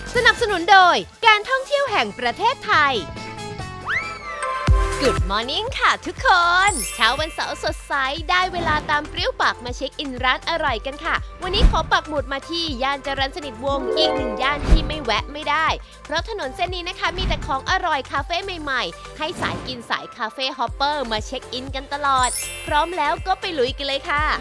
สนับสนุนโดยการท่องเที่ยวแห่งประเทศไทย Good Morning ค่ะทุกคนเช้าวันเสาร์สดใสได้เวลาตามเปรี้ยวปากมาเช็คอินร้านอร่อยกันค่ะวันนี้ขอปักหมุดมาที่ย่านจรัญสนิทวงศ์อีกหนึ่งย่านที่ไม่แวะไม่ได้เพราะถนนเส้นนี้นะคะมีแต่ของอร่อยคาเฟ่ใหม่ๆให้สายกินสายคาเฟ่ฮอปเปอร์มาเช็คอินกันตลอดพร้อมแล้วก็ไปลุยกันเลยค่ะ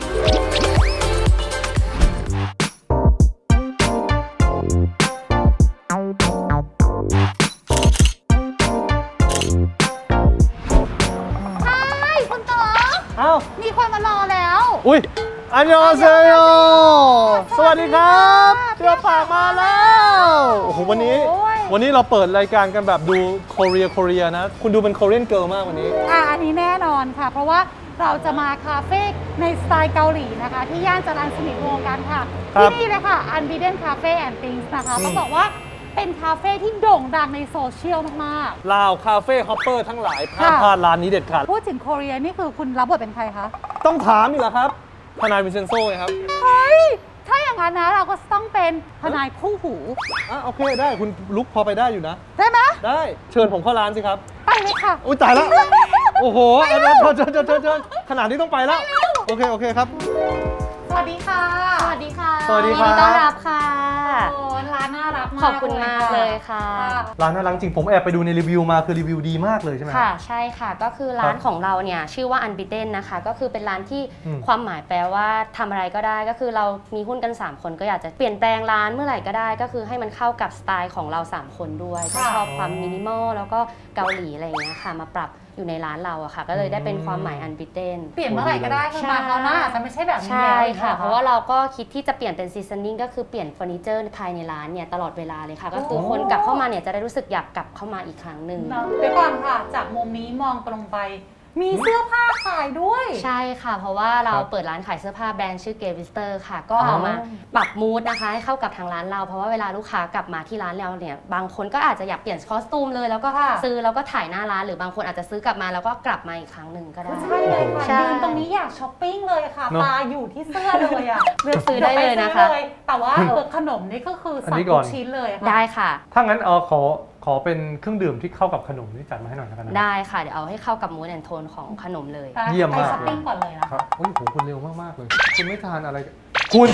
มีคนมารอแล้วอุ้ยอันยองเซโยสวัสดีครับเชื่อปากมาแล้วโอ้โหวันนี้เราเปิดรายการกันแบบดูโคเรียนะคุณดูเป็นโคเรียนเกิร์ลมากวันนี้อันนี้แน่นอนค่ะเพราะว่าเราจะมาคาเฟ่ในสไตล์เกาหลีนะคะที่ย่านจรัญสนิทวงศ์กันค่ะที่นี่เลยค่ะ Unbeaten Cafe and Things นะคะต้องบอกว่าเป็นคาเฟ่ที่โด่งดังในโซเชียลมากๆลาวคาเฟ่ฮอปเปอร์ทั้งหลายห้ามพลาดร้านนี้เด็ดขาดพูดถึงโคเรียนี่คือคุณรับบทเป็นใครคะต้องถามอีกเหรอครับทนายวินเซนโซ่ไงครับเฮ้ยถ้าอย่างนั้นนะเราก็ต้องเป็นทนายคู่หูโอเคได้คุณลุกพอไปได้อยู่นะได้ไหมได้เชิญผมเข้าร้านสิครับไปเลยค่ะอุ้ยตายแล้วโอ้โหเชิญขนาดนี้ต้องไปแล้วโอเคครับสวัสดีค่ะสวัสดีค่ะสวัสดีครับต้อนรับค่ะโอ้ร้านน่ารักมากขอบคุณมากเลยค่ะร้านน่ารักจริงผมแอบไปดูในรีวิวมาคือรีวิวดีมากเลยใช่ไหมค่ะใช่ค่ะก็คือร้านของเราเนี่ยชื่อว่า Unbeaten นะคะก็คือเป็นร้านที่ความหมายแปลว่าทำอะไรก็ได้ก็คือเรามีหุ้นกัน3คนก็อยากจะเปลี่ยนแปลงร้านเมื่อไหร่ก็ได้ก็คือให้มันเข้ากับสไตล์ของเรา3คนด้วยก็ชอบความมินิมอลแล้วก็เกาหลีอะไรอย่างเงี้ยค่ะมาปรับอยู่ในร้านเราอะค่ะก็เลยได้เป็นความหมาย Unbeaten เปลี่ยนเมื่อไหร่ก็ได้คือมาเขาหน้าอาจจะไม่ใช่แบบนี้ใช่ค่ะเพราะว่าเราก็คิดที่จะเปลี่ยนเป็นซีซันนิ่งก็คือเปลี่ยนเฟอร์นิเจอร์ภายในร้านเนี่ยตลอดเวลาเลยค่ะก็คือคนกลับเข้ามาเนี่ยจะได้รู้สึกอยากกลับเข้ามาอีกครั้งหนึ่งเดี๋ยวก่อนค่ะจากมุมนี้มองตรงไปมีเสื้อผ้าขายด้วยใช่ค่ะเพราะว่าเราเปิดร้านขายเสื้อผ้าแบรนด์ชื่อเกวิสเตอร์ค่ะก็เอามาปรับมูดนะคะให้เข้ากับทางร้านเราเพราะว่าเวลาลูกค้ากลับมาที่ร้านเราเนี่ยบางคนก็อาจจะอยากเปลี่ยนคอสตูมเลยแล้วก็ซื้อแล้วก็ถ่ายหน้าร้านหรือบางคนอาจจะซื้อกลับมาแล้วก็กลับมาอีกครั้งหนึ่งก็ได้ใช่เลยค่ะยืนตรงนี้อยากช้อปปิ้งเลยค่ะตาอยู่ที่เสื้อเลยอ่ะเลือกซื้อได้เลยนะคะแต่ว่าขนมนี่ก็คือสั่งทุกชิ้นเลยได้ค่ะถ้างั้นขอเป็นเครื่องดื่มที่เข้ากับขนมที่จัดมาให้หน่อยแล้วกันนะได้ค่ะเดี๋ยวเอาให้เข้ากับมูดแอนโทนของขนมเลยเยี่ยมมากไปช้อปปิ้งก่อนเลยนะครับโอ้ยโหคุณเร็วมากๆเลยคุณไม่ทานอะไรคุณ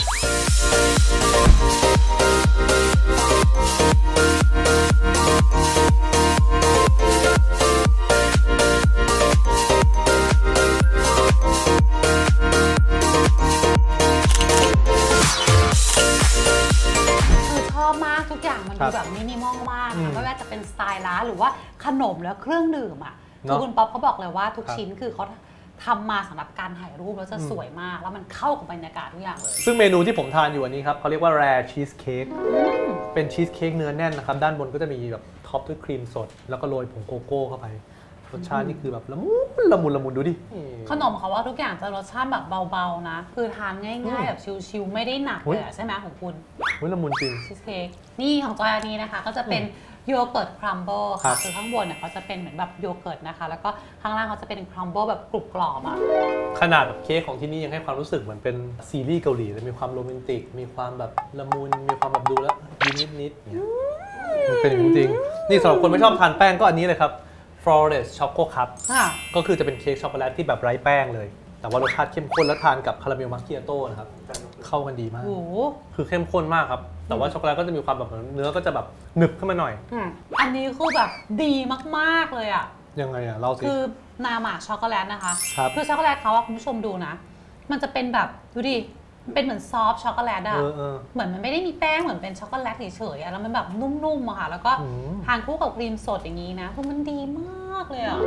ทุกอย่างมันดูแบบมินิมอลมากไม่ว่าจะเป็นสไตล์ร้านหรือว่าขนมแล้วเครื่องดื่มอ่ะคือคุณป๊อปเขาบอกเลยว่าทุกชิ้นคือเขาทำมาสำหรับการถ่ายรูปแล้วจะสวยมากแล้วมันเข้ากับบรรยากาศทุกอย่างเลยซึ่งเมนูที่ผมทานอยู่อันนี้ครับเขาเรียกว่าแรร์ชีสเค้กเป็นชีสเค้กเนื้อแน่นนะครับด้านบนก็จะมีแบบท็อปด้วยครีมสดแล้วก็โรยผงโกโก้เข้าไปรสชาตินี่คือแบบละมุนดูดิขนมเขาว่าทุกอย่างจะรสชาติแบบเบาๆนะคือทานง่ายๆแบบชิลๆไม่ได้หนักเลยใช่ไหมของคุณละมุนจริงชีสเค้กนี่ของจอยอันนี้นะคะก็จะเป็นโยเกิร์ตครัมเบิลค่ะคือข้างบนเนี่ยเขาจะเป็นเหมือนแบบโยเกิร์ตนะคะแล้วก็ข้างล่างเขาจะเป็นครัมเบิลแบบกรุบกรอบอ่ะขนาดแบบเค้กของที่นี่ยังให้ความรู้สึกเหมือนเป็นซีรีส์เกาหลีเลยมีความโรแมนติกมีความแบบละมุนมีความแบบดูแล้วนิดเนี่ยมันเป็นจริงๆนี่สำหรับคนไม่ชอบทานแป้งก็อันนี้เลยครับFlores Choco Cup ก็คือจะเป็นเค้กช็อกโกแลตที่แบบไร้แป้งเลยแต่ว่ารสชาติเข้มข้นและทานกับคาราเมลมัคคิอาโต้นะครับเข้ากันดีมากคือเข้มข้นมากครับแต่ว่าช็อกโกแลตก็จะมีความแบบเนื้อก็จะแบบหนึบขึ้นมาหน่อยอันนี้คือแบบดีมากๆเลยอ่ะยังไงอ่ะเล่าสิคือนามาช็อกโกแลตนะคะคือช็อกโกแลตเขาคุณผู้ชมดูนะมันจะเป็นแบบดูดิเป็นเหมือนซอฟต์ช็อกโกแลตอะเหมือนมันไม่ได้มีแป้งเหมือนเป็นช็อกโกแลตเฉยๆแล้วมันแบบนุ่มๆอะค่ะแล้วก็ทานคู่กับครีมสดอย่างนี้นะคือมันดีมากเลยอะ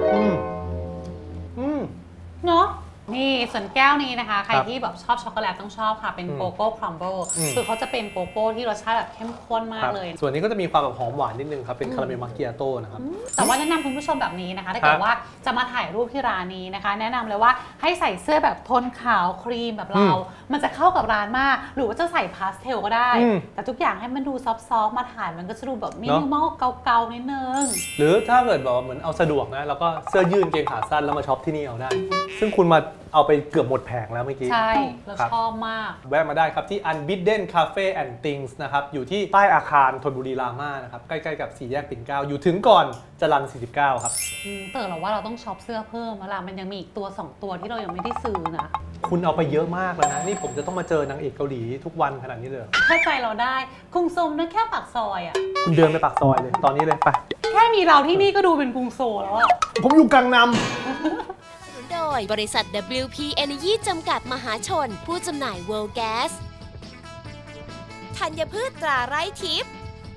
เนาะนี่ส่วนแก้วนี้นะคะใครที่แบบชอบช็อกโกแลตต้องชอบค่ะเป็นโกโก้ครัมเบิลคือเขาจะเป็นโกโก้ที่รสชาติแบบเข้มข้นมากเลยส่วนนี้ก็จะมีความแบบหอมหวานนิดนึงครับเป็นคาราเมลมัคคิอาโต้นะครับแต่ว่าแนะนำคุณผู้ชมแบบนี้นะคะถ้าเกิดว่าจะมาถ่ายรูปที่ร้านนี้นะคะแนะนำเลยว่าให้ใส่เสื้อแบบโทนขาวครีมแบบเรามันจะเข้ากับร้านมากหรือว่าจะใส่พาสเทลก็ได้แต่ทุกอย่างให้มันดูซอฟต์ๆมาถ่ายมันก็จะดูแบบมินิมอลเก่าๆนิดนึงหรือถ้าเกิดแบบเหมือนเอาสะดวกนะแล้วก็เสื้อยืดเกงขาสั้นแล้วมาช็อปที่นี่เอาได้ซึ่งคุณมาเอาไปเกือบหมดแผงแล้วเมื่อกี้ใช่เราชอบมากแวะมาได้ครับที่ Unbidden Cafe and Things นะครับอยู่ที่ใต้อาคารธนบุรีราม่านะครับใกล้ๆกับ4แยกปิ่นเกล้าอยู่ถึงก่อนจรัญ49ครับเต๋อเราว่าเราต้องช็อปเสื้อเพิ่มแล้วล่ะมันยังมีอีกตัว2ตัวที่เรายังไม่ได้ซื้อนะคุณเอาไปเยอะมากแล้วนะนี่ผมจะต้องมาเจอนางเอกเกาหลีทุกวันขนาดนี้เลยเข้าใจเราได้กรุงโซลนั่นแค่ปากซอยอ่ะคุณเดินไปปากซอยเลยตอนนี้เลยไปแค่มีเราที่นี่ก็ดูเป็นกรุงโซลแล้วอ่ะผมอยู่กลางนำโดยบริษัท WP Energy จำกัดมหาชนผู้จำหน่าย World Gas ธัญพืชตราไร่ทิพย์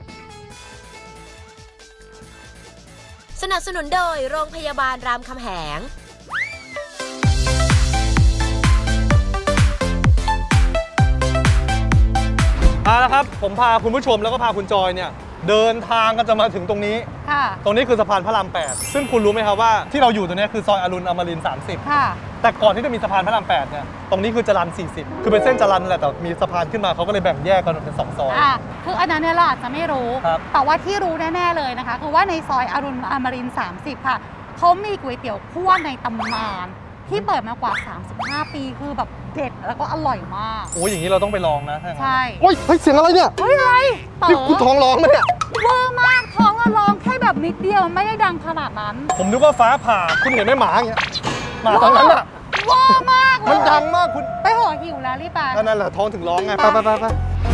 สนับสนุนโดยโรงพยาบาลรามคำแหงมาแล้วครับผมพาคุณผู้ชมแล้วก็พาคุณจอยเนี่ยเดินทางกันจะมาถึงตรงนี้ตรงนี้คือสะพานพระราม8ซึ่งคุณรู้ไหมครับว่าที่เราอยู่ตรงนี้คือซอยอรุณอมรินทร์30แต่ก่อนที่จะมีสะพานพระราม8เนี่ยตรงนี้คือจรัญ40คือเป็นเส้นจรัญแหละแต่มีสะพานขึ้นมาเขาก็เลยแบ่งแยกกันเป็น2ซอยคืออันนั้นเนี่ยเราอาจจะไม่รู้แต่ว่าที่รู้แน่ๆเลยนะคะคือว่าในซอยอรุณอมรินทร์30ค่ะเขามีก๋วยเตี๋ยวคั่วในตำนานที่เปิดมากว่า35ปีคือแบบเด็ดแล้วก็อร่อยมากโอ้ยอย่างนี้เราต้องไปลองนะใช่โอ้ยเสียงอะไรเนี่ยเฮ้ยอะไรนี่คุณท้องร้องไหมเนี่ยเวอร์มากท้องร้องแค่แบบนิดเดียวไม่ได้ดังขนาดนั้นผมนึกว่าฟ้าผ่าคุณเห็นไหมหมาอย่างเงี้ยหมาตอนนั้นอะเวอร์มากมันดังมากคุณไปหัวหิวแล้วรีบไปนั่นแหละท้องถึงร้องไงไป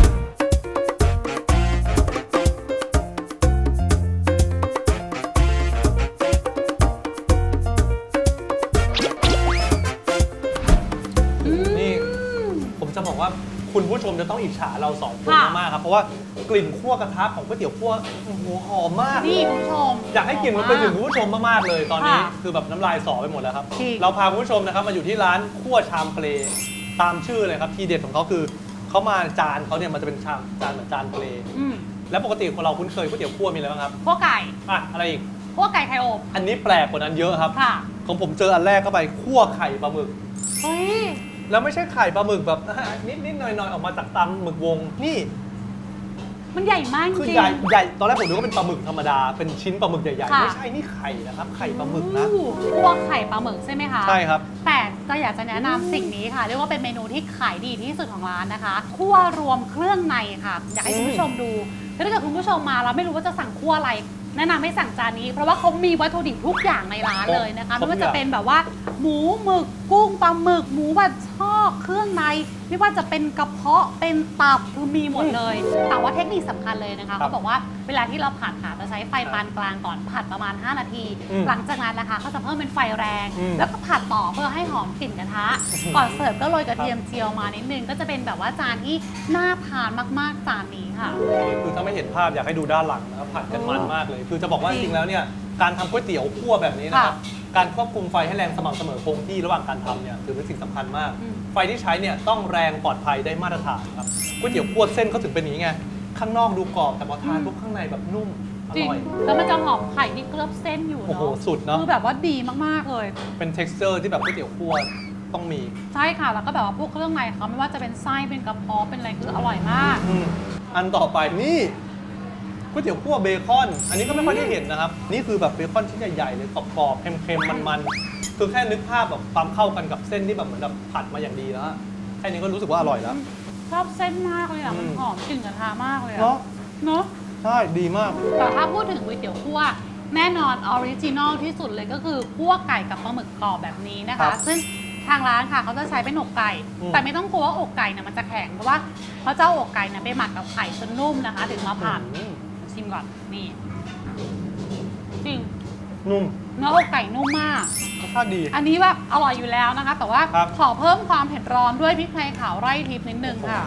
จะบอกว่าคุณผู้ชมจะต้องอิจฉาเรา2คนมากๆครับเพราะว่ากลิ่นคั่วกระทะของก๋วยเตี๋ยวคั่วหัวหอมมากนี่คุณผู้ชมอยากให้กลิ่นมันไปถึงคุณผู้ชมมากๆเลยตอนนี้คือแบบน้ำลายสอไปหมดแล้วครับเราพาคุณผู้ชมนะครับมาอยู่ที่ร้านคั่วชามเปลตามชื่อเลยครับทีเด็ดของเขาคือเขามาจานเขาเนี่ยมันจะเป็นชามจานเหมือนจานเปลแล้วปกติของเราคุ้นเคยก๋วยเตี๋ยวคั่วมีอะไรบ้างครับคั่วไก่อะไรอีกคั่วไก่ไข่อบอันนี้แปลกกว่านั้นเยอะครับของผมเจออันแรกเข้าไปคั่วไข่ปลาหมึกแล้วไม่ใช่ไข่ปลาหมึกแบบนิดๆหน่อยๆออกมาจากตำหมึกวงนี่มันใหญ่มากจริงคือใหญ่ตอนแรกผมนึกว่าเป็นปลาหมึกธรรมดาเป็นชิ้นปลาหมึกใหญ่ๆไม่ใช่นี่ไข่นะครับไข่ปลาหมึกนะคั่วไข่ปลาหมึกใช่ไหมคะใช่ครับแต่ก็อยากจะแนะนำสิ่งนี้ค่ะเรียกว่าเป็นเมนูที่ขายดีที่สุดของร้านนะคะคั่วรวมเครื่องในค่ะอยากให้คุณผู้ชมดูถ้าเกิดคุณผู้ชมมาแล้วไม่รู้ว่าจะสั่งคั่วอะไรแนะนำให้สั่งจานนี้เพราะว่าเขามีวัตถุดิบทุกอย่างในร้านเลยนะคะไม่ว่าจะเป็นแบบว่าหมูหมึกกุ้งปลาหมึกหมูบัดช่อเครื่องในไม่ว่าจะเป็นกระเพาะเป็นตับคือมีหมดเลยแต่ว่าเทคนิคสำคัญเลยนะคะเขาบอกว่าเวลาที่เราผัดค่ะจะใช้ไฟปานกลางก่อนผัดประมาณ5นาทีหลังจากนั้นนะคะเขาจะเพิ่มเป็นไฟแรงแล้วก็ผัดต่อเพื่อให้หอมกลิ่นกระทะก่อนเสิร์ฟก็โรยกระเทียมเจียวมานิดนึงก็จะเป็นแบบว่าจานที่น่าทานมากๆจานนี้ค่ะคือถ้าไม่เห็นภาพอยากให้ดูด้านหลังนะครับผัดกันมันมากเลยคือจะบอกว่าจริงๆแล้วเนี่ยการทำก๋วยเตี๋ยวคั่วแบบนี้นะครับการควบคุมไฟให้แรงสม่ำเสมอคงที่ระหว่างการทำเนี่ยถือเป็นสิ่งสำคัญมากไฟที่ใช้เนี่ยต้องแรงปลอดภัยได้มาตรฐานครับก๋วยเตี๋ยวคั่วเส้นเขาถึงเป็นอย่างนี้ไงข้างนอกดูกรอบแต่พอทานปุ๊บข้างในแบบนุ่มอร่อยแล้วมันจะหอมไข่ที่เคลือบเส้นอยู่เนาะโอ้โหสุดเนาะคือแบบว่าดีมากๆเลยเป็น texture ที่แบบก๋วยเตี๋ยวคั่วต้องมีใช่ค่ะแล้วก็แบบว่าพวกเครื่องในเขาไม่ว่าจะเป็นไส้เป็นกระเพาะเป็นอะไรคืออร่อยมากอันต่อไปนี่ก๋วยเตี๋ยวคั่วเบคอนอันนี้ก็ไม่ค่อยได้เห็นนะครับนี่คือแบบเบคอนชิ้นใหญ่ๆเลยกรอบๆเค็มๆมันๆคือแค่นึกภาพแบบความเข้ากันกับเส้นที่แบบเหมือนแบบผัดมาอย่างดีแล้วแค่นี้ก็รู้สึกว่าอร่อยแล้วชอบเส้นมากเลยอ่ะมันหอมกลิ่นกระทะมากเลยเนาะเนาะใช่ดีมากแต่ถ้าพูดถึงก๋วยเตี๋ยวคั่วแน่นอนออริจินอลที่สุดเลยก็คือคั่วไก่กับปลาหมึกกรอบแบบนี้นะคะซึ่งทางร้านค่ะเขาจะใช้เป็นอกไก่แต่ไม่ต้องกลัวว่าอกไก่เนี่ยมันจะแข็งเพราะว่าเขาจะเอาอกไก่เนี่ยไปหมักกับไข่จนนุ่มนะคะถึงมาผัดชิมก่อนนี่จริงนุ่มเนื้ออกไก่นุ่มมากรสชาติดีอันนี้แบบอร่อยอยู่แล้วนะคะแต่ว่าขอเพิ่มความเผ็ดร้อนด้วยพริกไทยขาวไร่ทิพย์นิดนึงค่ะ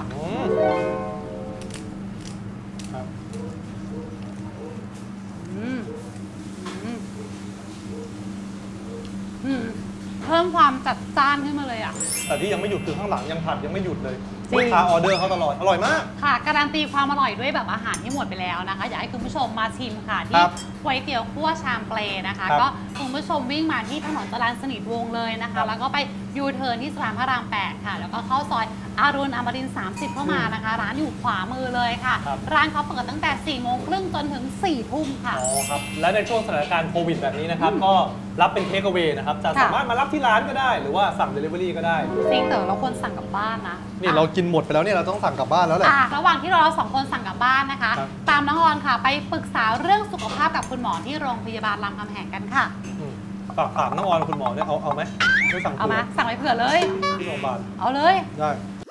เพิ่มความจัดจ้านขึ้นมาเลยอ่ะแต่ที่ยังไม่หยุดคือข้างหลังยังผัดยังไม่หยุดเลยลูกค้าออเดอร์เขาตลอดอร่อยมากค่ะการันตีความอร่อยด้วยแบบอาหารที่หมดไปแล้วนะคะอยากให้คุณผู้ชมมาชิมค่ะที่ก๋วยเตี๋ยวคั่วชามเปลนะคะก็คุณผู้ชมวิ่งมาที่ถนนจรัญสนิทวงศ์เลยนะคะแล้วก็ไปยูเทิร์นที่สะพานพระราม 8ค่ะแล้วก็เข้าซอยอรุณอมรินทร์30เข้ามานะคะร้านอยู่ขวามือเลยค่ะร้านเขาเปิดตั้งแต่ 4 โมงครึ่งจนถึง 4 ทุ่มค่ะอ๋อครับและในช่วงสถานการณ์โควิดแบบนี้นะครับก็รับเป็นเทคเอาเวย์นะครับจะสามารถมารับที่ร้านก็ได้หรือว่าสั่ง Delivery ก็ได้จริงแต่เราควรสั่งกลับบ้านนะนี่เรากินหมดไปแล้วเนี่ยเราต้องสั่งกลับบ้านแล้วแหละระหว่างที่เรา2 คนสั่งกลับบ้านนะคะตามน้องออนค่ะไปปรึกษาเรื่องสุขภาพกับคุณหมอที่โรงพยาบาลรามคำแหงกันค่ะฝากน้องออนคุณหมอเนี่ยเอาไหมไม่สั่งเอามาสั่งไปเผื่อเลยที่โรงพยาบาลเอาเลยได้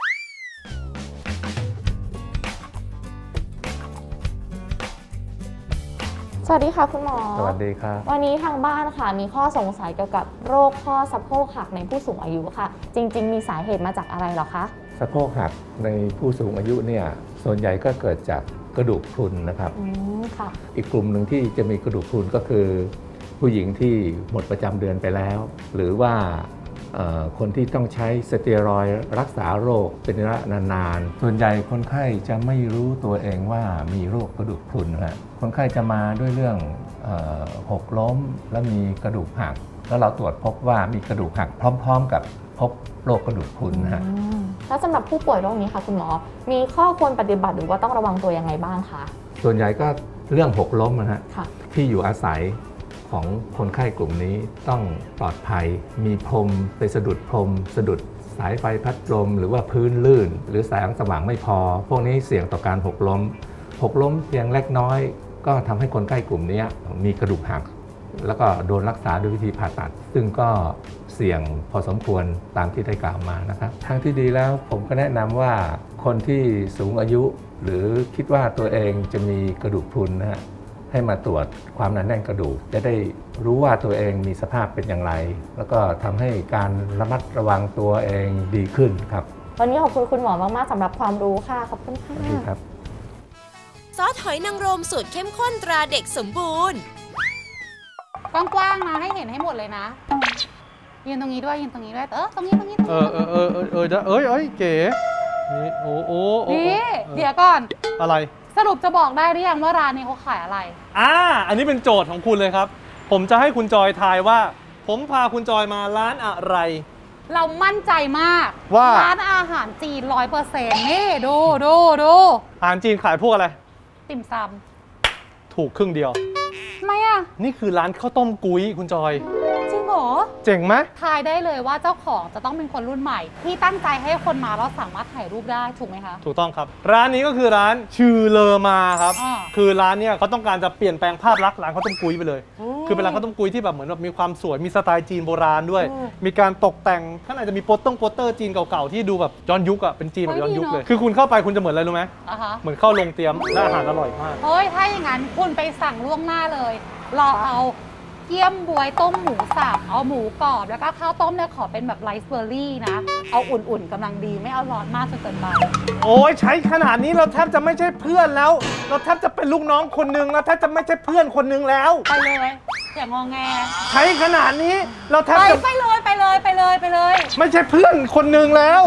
สวัสดีค่ะคุณหมอสวัสดีครับวันนี้ทางบ้านค่ะมีข้อสงสัยเกี่ยวกับโรคข้อสะโพกหักในผู้สูงอายุค่ะจริงๆมีสาเหตุมาจากอะไรหรอคะสะโพกหักในผู้สูงอายุเนี่ยส่วนใหญ่ก็เกิดจากกระดูกพรุนนะครับค่ะอีกกลุ่มหนึ่งที่จะมีกระดูกพรุนก็คือผู้หญิงที่หมดประจำเดือนไปแล้วหรือว่าคนที่ต้องใช้สเตียรอยด์รักษาโรคเป็นระยะนานๆส่วนใหญ่คนไข้จะไม่รู้ตัวเองว่ามีโรคกระดูกพรุนนะคนไข้จะมาด้วยเรื่องหกล้มและมีกระดูกหักแล้วเราตรวจพบว่ามีกระดูกหักพร้อมๆกับพบโรคกระดูกพรุนนะฮะแล้วสำหรับผู้ป่วยโรคนี้ค่ะคุณหมอมีข้อควรปฏิบัติหรือว่าต้องระวังตัวยังไงบ้างคะส่วนใหญ่ก็เรื่องหกล้มนะฮะที่อยู่อาศัยของคนไข้กลุ่มนี้ต้องปลอดภัยมีพรมไปสะดุดพรมสะดุดสายไฟพัดลมหรือว่าพื้นลื่นหรือแสงสว่างไม่พอพวกนี้เสี่ยงต่อการหกล้มเพียงเล็กน้อยก็ทำให้คนไข้กลุ่มนี้มีกระดูกหักแล้วก็โดนรักษาด้วยวิธีผ่าตัดซึ่งก็เสี่ยงพอสมควรตามที่ได้กล่าวมานะครับทางที่ดีแล้วผมก็แนะนำว่าคนที่สูงอายุหรือคิดว่าตัวเองจะมีกระดูกพรุนนะฮะให้มาตรวจความหนาแน่นกระดูกจะได้รู้ว่าตัวเองมีสภาพเป็นอย่างไรแล้วก็ทำให้การระมัดระวังตัวเองดีขึ้นครับวันนี้ขอบคุณคุณหมอมากๆสำหรับความรู้ค่ะขอบคุณค่ะสวัสดีครับซอสหอยนางรมสูตรเข้มข้นตราเด็กสมบูรณ์กว้างๆนะให้เห็นให้หมดเลยนะยืนตรงนี้ด้วยยืนตรงนี้ด้วยตรงนี้เก๋นี่นี่เดี๋ยวก่อนอะไรสรุปจะบอกได้หรือยังว่าร้านนี้เขาขายอะไรอันนี้เป็นโจทย์ของคุณเลยครับผมจะให้คุณจอยทายว่าผมพาคุณจอยมาร้านอะไรเรามั่นใจมากว่าร้านอาหารจีน 100% นี่ดูอาหารจีนขายพวกอะไรติ่มซำถูกครึ่งเดียวทำไมอ่ะนี่คือร้านข้าวต้มกุ้ยคุณจอยจริงเหรอเจ๋งไหมทายได้เลยว่าเจ้าของจะต้องเป็นคนรุ่นใหม่ที่ตั้งใจให้คนมาแล้วสามารถถ่ายรูปได้ถูกไหมคะถูกต้องครับร้านนี้ก็คือร้านชื่อเลอมาครับคือร้านเนี้ยเขาต้องการจะเปลี่ยนแปลงภาพลักษณ์ร้านข้าวต้มกุ้ยไปเลยคือเป็นร้านข้าวต้มกุ้ยที่แบบเหมือนแบบมีความสวยมีสไตล์จีนโบราณด้วยมีการตกแต่งข้างในจะมีโปสเตอร์จีนเก่าๆที่ดูแบบย้อนยุคอ่ะเป็นจีนแบบย้อนยุคเลยคือคุณเข้าไปคุณจะเหมือนอะไรรู้ไหมเหมือนเข้าโรงเตรียมและอาหารอร่อยมากเฮ้ยถ้าอย่างนั้นคุณไปสั่งล่วงหน้าเลยเราเอาเกี๊ยมบวยต้มหมูสับเอาหมูกรอบแล้วก็ข้าวต้มเนี่ยขอเป็นแบบไรซ์เบอร์รี่นะเอาอุ่นๆกำลังดีไม่เอาร้อนมากจนเกินไปโอ้ยใช้ขนาดนี้เราแทบจะไม่ใช่เพื่อนแล้วเราแทบจะเป็นลูกน้องคนนึงแล้วแทบจะไม่ใช่เพื่อนคนนึงแล้วไปเลยอย่างงอแงใช้ขนาดนี้เราแทบจะไปเลยไม่ใช่เพื่อนคนนึงแล้ว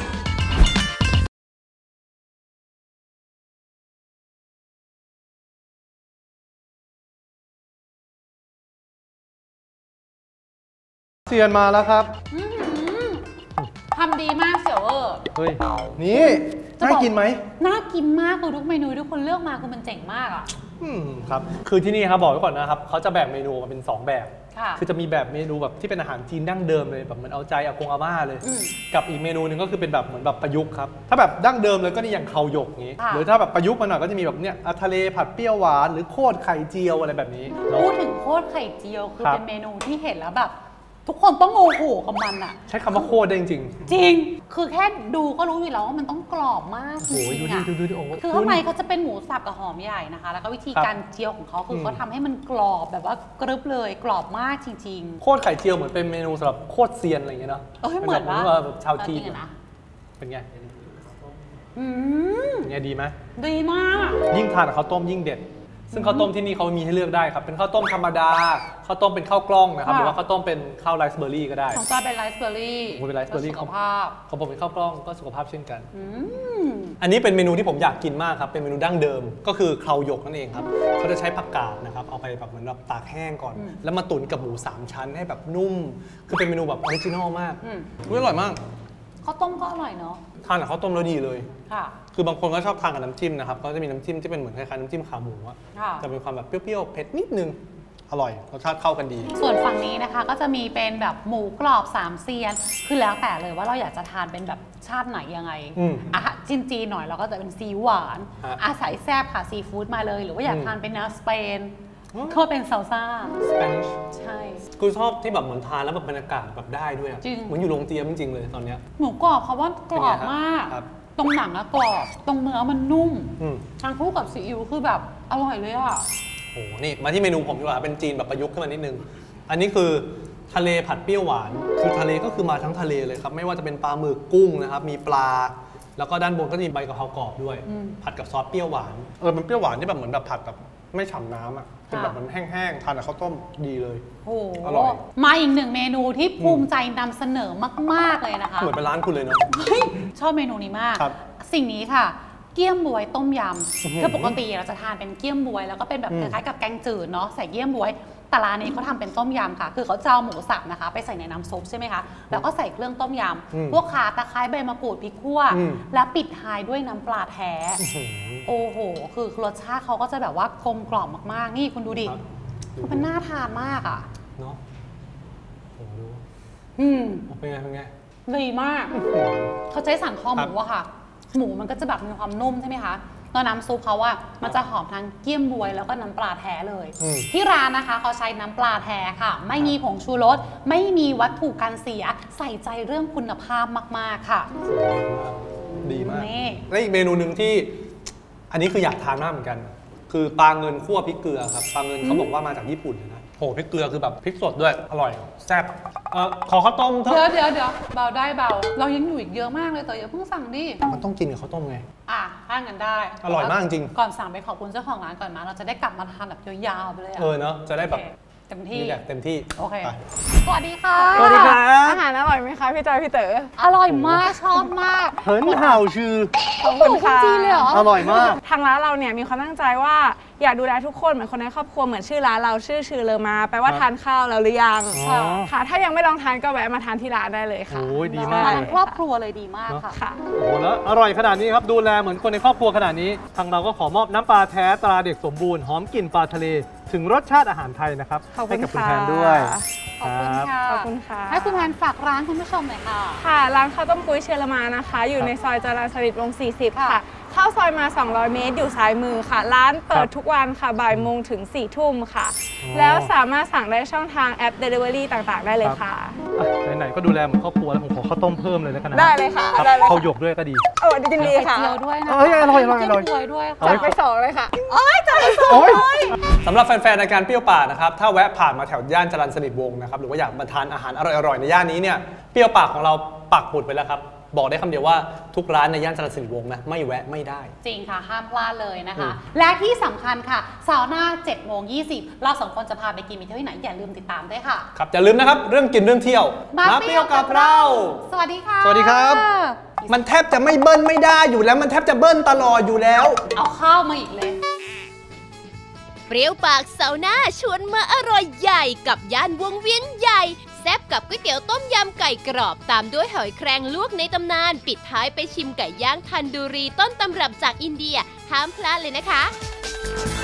เซียนมาแล้วครับทำดีมากเสี่ยวเฮ้ยนี่น่ากินไหมน่ากินมากคือทุกเมนูทุกคนเลือกมาคือมันเจ๋งมากอ่ะครับคือที่นี่ครับบอกไว้ก่อนนะครับเขาจะแบ่งเมนูมาเป็น2แบบคือจะมีแบบเมนูแบบที่เป็นอาหารจีนดั้งเดิมเลยแบบเหมือนเอาใจอากงอาม่าเลยกับอีกเมนูหนึ่งก็คือเป็นแบบเหมือนแบบประยุกต์ครับถ้าแบบดั้งเดิมเลยก็นี่อย่างเข่าหยกงี้หรือถ้าแบบประยุกต์มาหน่อยก็จะมีแบบเนี้ยทะเลผัดเปรี้ยวหวานหรือโคตรไข่เจียวอะไรแบบนี้พูดถึงโคตรไข่เจียวคือเป็นเมนูที่เห็นแล้วแบบทุกคนต้องโอ้โหกับมันอะใช้คำว่าโคตรได้จริงจริงคือแค่ดูก็รู้อยู่แล้วว่ามันต้องกรอบมากจริงๆอะคือข้างในเขาจะเป็นหมูสับกับหอมใหญ่นะคะแล้วก็วิธีการเจียวของเขาคือเขาทำให้มันกรอบแบบว่ากรึบเลยกรอบมากจริงๆโคตรไข่เจียวเหมือนเป็นเมนูสำหรับโคตรเซียนอะไรอย่างเงี้ยเนาะเหมือนว่าแบบชาวจีนเป็นไงเนี่ยดีไหมดีมากยิ่งทานกับข้าวต้มยิ่งเด็ดซึ่งข้าวต้มที่นี่เขามีให้เลือกได้ครับเป็นข้าวต้มธรรมดาข้าวต้มเป็นข้าวกล้องนะครับหรือว่าข้าวต้มเป็นข้าวไรซ์เบอร์รี่ก็ได้ของจอยเป็นไรซ์เบอร์รี่ผมเป็นไรซ์เบอร์รี่สุขภาพของผมเป็นข้าวกล้องก็สุขภาพเช่นกันอันนี้เป็นเมนูที่ผมอยากกินมากครับเป็นเมนูดั้งเดิมก็คือเคราหยกนั่นเองครับเขาจะใช้ผักกาดนะครับเอาไปแบบเหมือนแบบตากแห้งก่อนแล้วมาตุ๋นกับหมู3ชั้นให้แบบนุ่มคือเป็นเมนูแบบออริจินอลมากอร่อยมากข้าวต้มก็อร่อยเนาะทานกับข้าวต้มแล้วดีเลยค่ะคือบางคนก็ชอบทานกับน้ำจิ้มนะครับก็จะมีน้ำจิ้มที่เป็นเหมือนคล้ายๆน้ำจิ้มขาหมูอะจะเป็นความแบบเปรี้ยวๆเผ็ดนิดนึงอร่อยรสชาติเข้ากันดีส่วนฝั่งนี้นะคะก็จะมีเป็นแบบหมูกรอบ3เซียนคือแล้วแต่เลยว่าเราอยากจะทานเป็นแบบชาติไหนยังไงจีนหน่อยเราก็จะเป็นซีหวานอาศัยแซ่บค่ะซีฟู้ดมาเลยหรือว่าอยากทานเป็นแนวสเปนก็เป็นซาลซ่าสเปนิชใช่คือชอบที่แบบเหมือนทานแล้วแบบบรรยากาศแบบได้ด้วยเหมือนอยู่โรงเตรียมจริงๆเลยตอนนี้หมูกรอบเขาว่ากรอบมากตรงหนังอะกรอบตรงเนื้อมันนุ่มทานคู่กับซีอิ๊วคือแบบอร่อยเลยอะโอ้โหนี่มาที่เมนูผมดีกว่าเป็นจีนแบบประยุกต์ขึ้นมานิดนึงอันนี้คือทะเลผัดเปรี้ยวหวานคือทะเลก็คือมาทั้งทะเลเลยครับไม่ว่าจะเป็นปลาหมึกกุ้งนะครับมีปลาแล้วก็ด้านบนก็จะมีใบกะเพรากรอบด้วยผัดกับซอสเปรี้ยวหวานมันเปรี้ยวหวานที่แบบเหมือนแบบผัดแบบไม่ฉ่ำน้ำอ่ะเป็นแบบมันแห้งๆทานกับข้าวต้มดีเลยโอ้อร่อยมาอีกหนึ่งเมนูที่ภูมิใจนำเสนอมากๆเลยนะคะเหมือนเป็นร้านคุณเลยเนาะชอบเมนูนี้มากสิ่งนี้ค่ะเกี๊ยมบวยต้มยำคือปกติเราจะทานเป็นเกี๊ยมบวยแล้วก็เป็นแบบคล้ายๆกับแกงจืดเนาะใส่เกี๊ยมบวยแต่ร้านนี้เขาทำเป็นต้มยำค่ะคือเขาจะเอาหมูสับนะคะไปใส่ในน้ำซุปใช่ไหมคะแล้วก็ใส่เครื่องต้มยำพวกข่าตะไคร้ใบมะกรูดพริกขั่วแล้วปิดท้ายด้วยน้ำปลาแท้โอ้โหคือรสชาติเขาก็จะแบบว่ากลมกล่อมมากๆนี่คุณดูดิมันน่าทานมากอ่ะเนาะโอ้โหเป็นไงดีมากเขาใช้สันคอหมูอะค่ะหมูมันก็จะแบบมีความนุ่มใช่ไหมคะแล้วน้ำซุปเขาว่ามันจะหอมทั้งเกี๊ยมบวยแล้วก็น้ำปลาแท้เลยที่ร้านนะคะเขาใช้น้ำปลาแท้ค่ะไม่มีผงชูรสไม่มีวัตถุกันเสียใส่ใจเรื่องคุณภาพมากๆค่ะดีมากและอีกเมนูหนึ่งที่อันนี้คืออยากทานมากเหมือนกันคือปลาเงินคั่วพริกเกลือครับปลาเงินเขาบอกว่ามาจากญี่ปุ่นนะโหพริกเกลือคือแบบพริกสดด้วยอร่อยแซ่บขอข้าวต้มเถอะเดี๋ยวเบาได้เบาเรายังอยู่อีกเยอะมากเลยแต่อย่าเพิ่งสั่งดิมันต้องกินกับข้าวต้มไงถ้างั้นได้อร่อยมากจริงก่อนสั่งไปขอบคุณเจ้าของร้านก่อนมาเราจะได้กลับมาทานแบบยาวๆไปเลยเนาะจะได้แบบเต็มที่เต็มที่โอเคสวัสดีค่ะสวัสดีครับอาหารอร่อยไหมคะพี่จอยพี่เต๋ออร่อยมากชอบมากเหินเห่าชื่อของคุณค่ะจีนเลยเหรออร่อยมากทางร้านเราเนี่ยมีความตั้งใจว่าอยากดูแลทุกคนเหมือนคนในครอบครัวเหมือนชื่อร้านเราชื่อเลอมาแปลว่าทานข้าวแล้วหรือยังค่ะถ้ายังไม่ลองทานก็แวะมาทานที่ร้านได้เลยค่ะโอ้ยดีมากครอบครัวเลยดีมากค่ะโอ้แล้วอร่อยขนาดนี้ครับดูแลเหมือนคนในครอบครัวขนาดนี้ทางเราก็ขอมอบน้ำปลาแท้ตราเด็กสมบูรณ์หอมกลิ่นปลาทะเลถึงรสชาติอาหารไทยนะครับให้กับคุณแทนด้วยขอบคุณค่ะขอบคุณค่ะให้คุณแทนฝากร้านคุณผู้ชมหน่อยค่ะค่ะร้านข้าวต้มกุ้ยเชลมานะคะอยู่ในซอยจรัญสนิทวงศ์40ค่ะเข้าซอยมา200เมตรอยู่ซ้ายมือค่ะร้านเปิดทุกวันค่ะบ่ายโมงถึง4 ทุ่มค่ะแล้วสามารถสั่งได้ช่องทางแอป Delivery ต่างๆได้เลยค่ะไหนๆก็ดูแลเหมือนครอบครัวแล้วผมขอข้าวต้มเพิ่มเลยแล้วกันนะได้เลยค่ะข้าวหยกด้วยก็ดีดีค่ะเจียวด้วยนะอร่อยด้วยจัดไป2เลยค่ะจัดไป2 สำหรับแฟนๆรายการเปรี้ยวปากนะครับถ้าแวะผ่านมาแถวย่านจรัญสนิทวงศ์นะครับหรือว่าอยากมาทานอาหารอร่อยๆในย่านนี้เนี่ยเปรี้ยวปากของเราปักหมุดไปแล้วครับบอกได้คำเดียวว่าทุกร้านในย่านจรัญสนิทวงศ์นะไม่แวะไม่ได้จริงค่ะห้ามพลาดเลยนะคะและที่สำคัญค่ะเสาร์หน้า 7:20 เรา2คนจะพาไปกินมีที่ไหนอย่าลืมติดตามด้วยค่ะครับอย่าลืมนะครับเรื่องกินเรื่องเที่ยวมาเปรี้ยวกับเราสวัสดีค่ะสวัสดีครับมันแทบจะไม่เบิ้ลไม่ได้อยู่แล้วมันแทบจะเบิ้ลตลอดอยู่แล้วเอาข้าวมาอีกเลยเปรี้ยวปากเสาร์หน้าชวนมาอร่อยใหญ่กับย่านวงเวียนใหญ่แซ่บกับก๋วยเตี๋ยวต้มยำไก่กรอบตามด้วยหอยแครงลวกในตำนานปิดท้ายไปชิมไก่ย่างทันดูรีต้นตำรับจากอินเดียห้ามพลาดเลยนะคะ